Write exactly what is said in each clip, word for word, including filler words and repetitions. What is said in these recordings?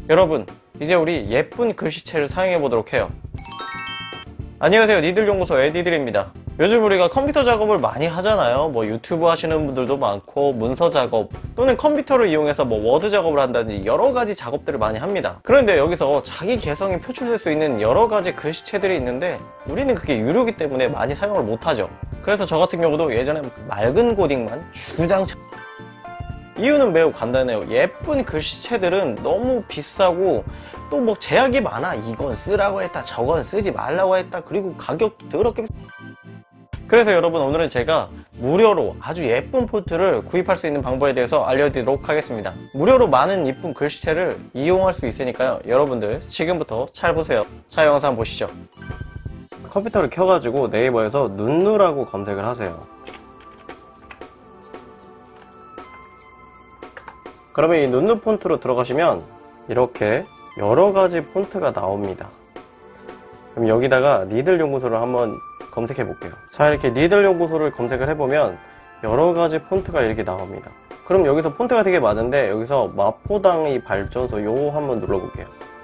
여러분, 이제 우리 예쁜 글씨체를 사용해 보도록 해요. 안녕하세요, 니들연구소 에디들입니다. 요즘 우리가 컴퓨터 작업을 많이 하잖아요. 뭐 유튜브 하시는 분들도 많고, 문서 작업 또는 컴퓨터를 이용해서 뭐 워드 작업을 한다든지 여러가지 작업들을 많이 합니다. 그런데 여기서 자기 개성이 표출될 수 있는 여러가지 글씨체들이 있는데 우리는 그게 유료이기 때문에 많이 사용을 못하죠. 그래서 저 같은 경우도 예전에 맑은 코딩만 주장창. 이유는 매우 간단해요. 예쁜 글씨체들은 너무 비싸고 또 뭐 제약이 많아. 이건 쓰라고 했다, 저건 쓰지 말라고 했다, 그리고 가격도 더럽게. 그래서 여러분, 오늘은 제가 무료로 아주 예쁜 폰트를 구입할 수 있는 방법에 대해서 알려드리도록 하겠습니다. 무료로 많은 이쁜 글씨체를 이용할 수 있으니까요, 여러분들 지금부터 잘 보세요. 자, 영상 보시죠. 컴퓨터를 켜가지고 네이버에서 눈누라고 검색을 하세요. 그러면 이 눈누 폰트로 들어가시면 이렇게 여러가지 폰트가 나옵니다. 그럼 여기다가 니들연구소를 한번 검색해 볼게요. 자, 이렇게 니들연구소를 검색을 해보면 여러가지 폰트가 이렇게 나옵니다. 그럼 여기서 폰트가 되게 많은데 여기서 마포당이 발전소 요거 한번 눌러볼게요.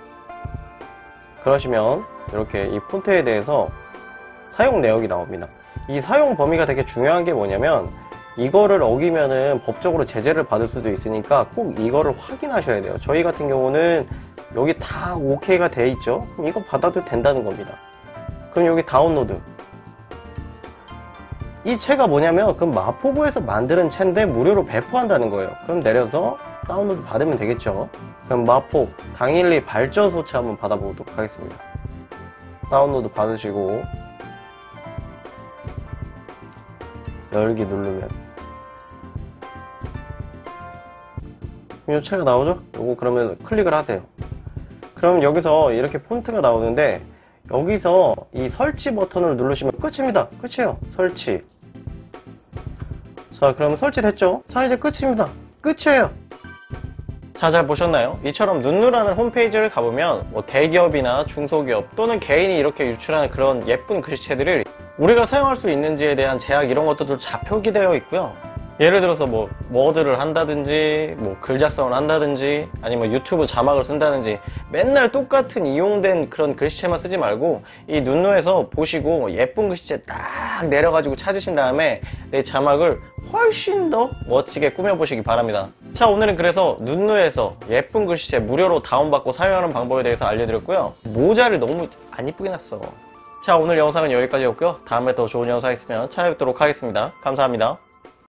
그러시면 이렇게 이 폰트에 대해서 사용 내역이 나옵니다. 이 사용 범위가 되게 중요한 게 뭐냐면, 이거를 어기면은 법적으로 제재를 받을 수도 있으니까 꼭 이거를 확인하셔야 돼요. 저희 같은 경우는 여기 다 오케이가 돼 있죠. 그럼 이거 받아도 된다는 겁니다. 그럼 여기 다운로드, 이 채가 뭐냐면 그 마포구에서 만드는 채인데 무료로 배포한다는 거예요. 그럼 내려서 다운로드 받으면 되겠죠. 그럼 마포 당일리 발전소 채 한번 받아보도록 하겠습니다. 다운로드 받으시고 열기 누르면 이 채가 나오죠? 요거 그러면 클릭을 하세요. 그럼 여기서 이렇게 폰트가 나오는데 여기서 이 설치 버튼을 누르시면 끝입니다. 끝이에요. 설치. 자, 그럼 설치됐죠? 자, 이제 끝입니다. 끝이에요. 자, 잘 보셨나요? 이처럼 눈누라는 홈페이지를 가보면 뭐 대기업이나 중소기업 또는 개인이 이렇게 유출하는 그런 예쁜 글씨체들을 우리가 사용할 수 있는지에 대한 제약, 이런 것들도 다 표기되어 있고요. 예를 들어서 뭐 워드를 한다든지 뭐 글 작성을 한다든지 아니면 유튜브 자막을 쓴다든지 맨날 똑같은 이용된 그런 글씨체만 쓰지 말고 이 눈누에서 보시고 예쁜 글씨체 딱 내려가지고 찾으신 다음에 내 자막을 훨씬 더 멋지게 꾸며보시기 바랍니다. 자, 오늘은 그래서 눈누에서 예쁜 글씨체 무료로 다운받고 사용하는 방법에 대해서 알려드렸고요. 모자를 너무 안 이쁘게 놨어. 자, 오늘 영상은 여기까지였고요. 다음에 더 좋은 영상 있으면 찾아뵙도록 하겠습니다. 감사합니다.